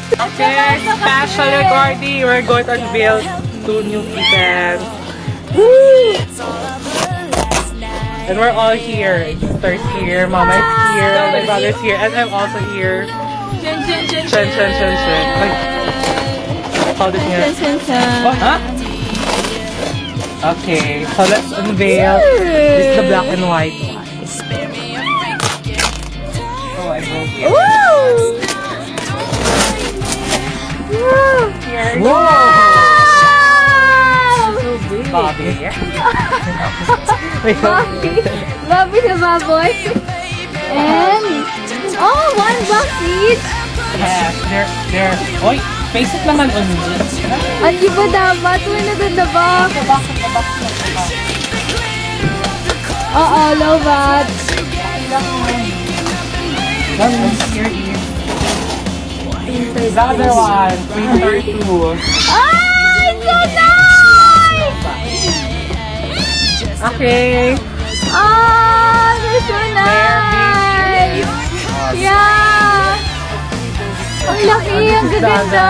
Okay, special recording. We're going to unveil 2 new kittens. Woo! And we're all here. Sister's here, Mama is here, my brother's here, and I'm also here. Chen. Wait. Hold it here. Oh, huh? Okay, so let's unveil. This is the black and white one. Oh, I broke it. Woo! Whoa! So big. Bobbie. Bobbie the baboy. And oh, 1 box each. Yes, they're. Oy, face it naman on me. Hindi ba dapat? Wala na dun na box. Low bat. The other one, printer 2. Ah, so nice! Okay. Oh, they're so nice! Yeah! Ang laki! Ang gaganda!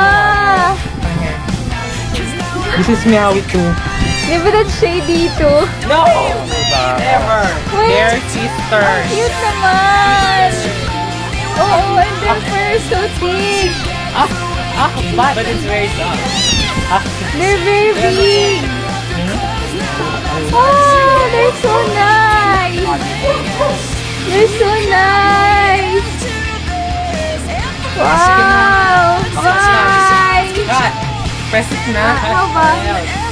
This is Meowie too. Di ba that shade dito? No! Never! They're sisters. Cute naman! Oo, and their fur is so thick! But it's very soft. They're very big! Oh, they're so nice! They're so nice! Wow! Bye! Press it na. Ano ba?